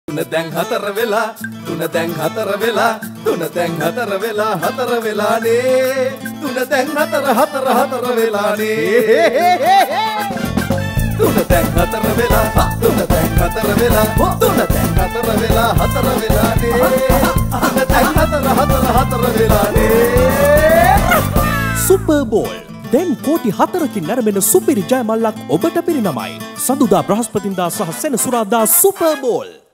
තුන දැන් හතර වෙලා තුන දැන් හතර වෙලා තුන දැන් හතර වෙලා හතර වෙලානේ තුන දැන් හතර වෙලානේ තුන දැන් හතර වෙලා තුන දැන් හතර වෙලා තුන දැන් හතර වෙලා හතර වෙලානේ තුන දැන් හතර වෙලානේ සුපර් බෝල් දැන් කෝටි 4කින් නැරඹෙන සුපිරි ජයමල්ලක් ඔබට පිරිනමයි. සඳුදා බ්‍රහස්පතින්දා සහ සෙනසුරාදා සුපර් බෝල්